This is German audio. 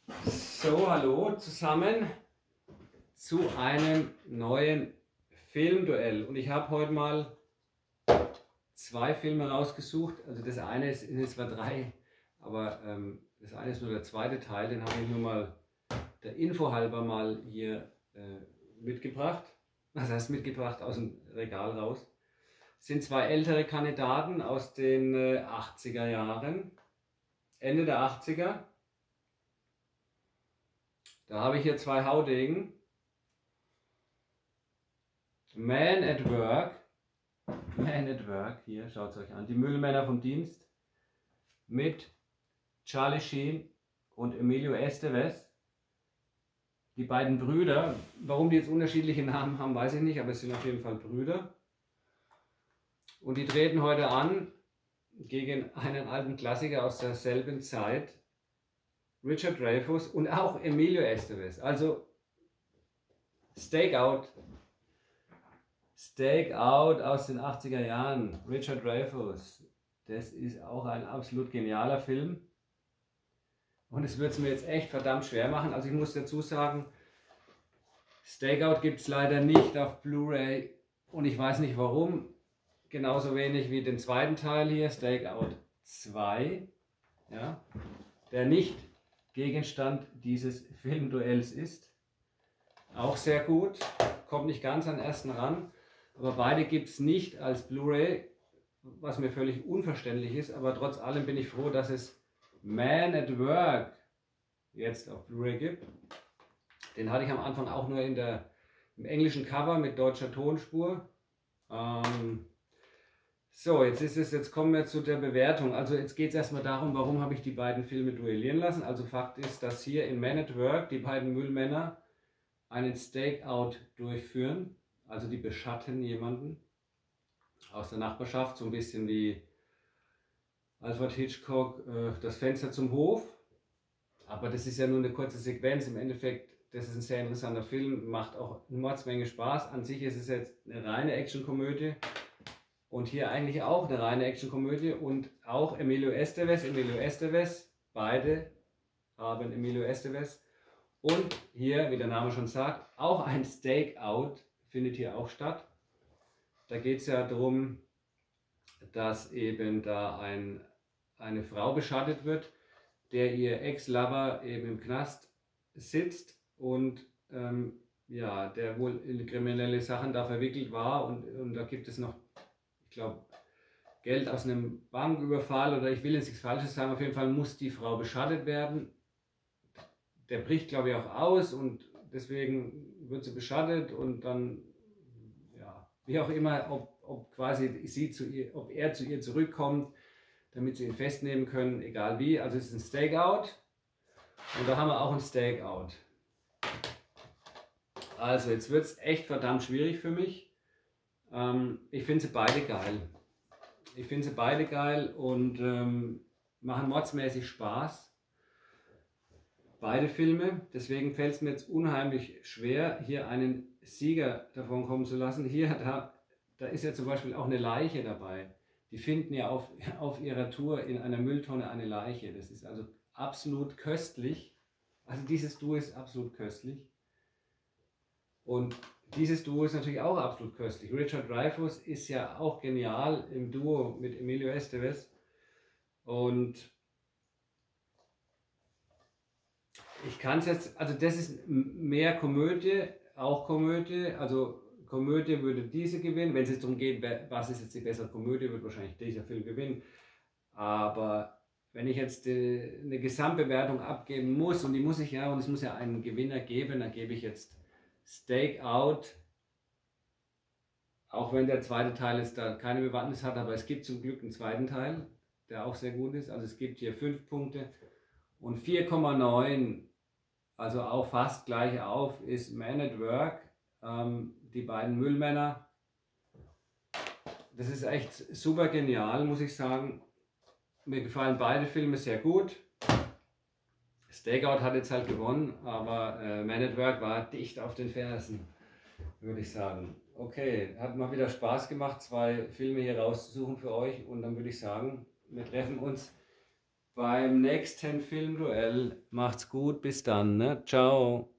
So, hallo zusammen zu einem neuen Filmduell. Und ich habe heute mal zwei Filme rausgesucht. Also das eine sind zwar drei, aber das eine ist nur der zweite Teil. Den habe ich nur mal der Info halber mal hier mitgebracht. Was heißt mitgebracht? Aus dem Regal raus. Das sind zwei ältere Kandidaten aus den 80er Jahren. Ende der 80er. Da habe ich hier zwei Haudegen. Man at Work. Man at Work, hier, schaut es euch an. Die Müllmänner vom Dienst mit Charlie Sheen und Emilio Estevez. Die beiden Brüder, warum die jetzt unterschiedliche Namen haben, weiß ich nicht, aber es sind auf jeden Fall Brüder. Und die treten heute an gegen einen alten Klassiker aus derselben Zeit, Richard Dreyfuss und auch Emilio Estevez. Also Stakeout aus den 80er Jahren, Richard Dreyfuss. Das ist auch ein absolut genialer Film. Und es wird es mir jetzt echt verdammt schwer machen. Also ich muss dazu sagen, Stakeout gibt es leider nicht auf Blu-ray und ich weiß nicht warum. Genauso wenig wie den zweiten Teil hier, Stakeout 2, ja, der nicht Gegenstand dieses Filmduells ist. Auch sehr gut, kommt nicht ganz an den ersten ran, aber beide gibt es nicht als Blu-ray, was mir völlig unverständlich ist, aber trotz allem bin ich froh, dass es Man at Work jetzt auf Blu-ray gibt. Den hatte ich am Anfang auch nur im englischen Cover mit deutscher Tonspur. So, jetzt kommen wir zu der Bewertung. Also jetzt geht es erstmal darum, warum habe ich die beiden Filme duellieren lassen. Also Fakt ist, dass hier in Man at Work die beiden Müllmänner einen Stakeout durchführen. Also die beschatten jemanden aus der Nachbarschaft, so ein bisschen wie Alfred Hitchcock, das Fenster zum Hof. Aber das ist ja nur eine kurze Sequenz. Im Endeffekt, das ist ein sehr interessanter Film, macht auch eine Mordsmenge Spaß. An sich ist es jetzt eine reine Actionkomödie. Und hier eigentlich auch eine reine Actionkomödie und auch Emilio Estevez, beide haben Emilio Estevez. Und hier, wie der Name schon sagt, auch ein Stakeout findet hier auch statt. Da geht es ja darum, dass eben da eine Frau beschattet wird, der ihr Ex-Lover eben im Knast sitzt und ja, der wohl in kriminelle Sachen da verwickelt war und da gibt es noch, ich glaube, Geld aus einem Banküberfall oder ich will jetzt nichts Falsches sagen, auf jeden Fall muss die Frau beschattet werden. Der bricht, glaube ich, auch aus und deswegen wird sie beschattet und dann, ja, wie auch immer, ob quasi ob er zu ihr zurückkommt, damit sie ihn festnehmen können, egal wie. Also es ist ein Stakeout und da haben wir auch ein Stakeout. Also jetzt wird es echt verdammt schwierig für mich. Ich finde sie beide geil. Und machen mordsmäßig Spaß. Beide Filme. Deswegen fällt es mir jetzt unheimlich schwer, hier einen Sieger davon kommen zu lassen. Da ist ja zum Beispiel auch eine Leiche dabei. Die finden ja auf ihrer Tour in einer Mülltonne eine Leiche. Das ist also absolut köstlich. Also dieses Duo ist absolut köstlich. Und dieses Duo ist natürlich auch absolut köstlich. Richard Dreyfuss ist ja auch genial im Duo mit Emilio Estevez. Und ich kann es jetzt, also das ist mehr Komödie, auch Komödie. Also Komödie würde diese gewinnen. Wenn es jetzt darum geht, was ist jetzt die bessere Komödie, wird wahrscheinlich dieser Film gewinnen. Aber wenn ich jetzt eine Gesamtbewertung abgeben muss, und es muss ja einen Gewinner geben, dann gebe ich jetzt Stakeout, auch wenn der zweite Teil jetzt da keine Bewandtnis hat, aber es gibt zum Glück einen zweiten Teil, der auch sehr gut ist. Also es gibt hier 5 Punkte und 4,9, also auch fast gleich auf, ist Man at Work, die beiden Müllmänner. Das ist echt super genial, muss ich sagen. Mir gefallen beide Filme sehr gut. Stakeout hat jetzt halt gewonnen, aber Man at Work war dicht auf den Fersen, würde ich sagen. Okay, hat mal wieder Spaß gemacht, zwei Filme hier rauszusuchen für euch und dann würde ich sagen, wir treffen uns beim nächsten Filmduell. Macht's gut, bis dann, ne? Ciao.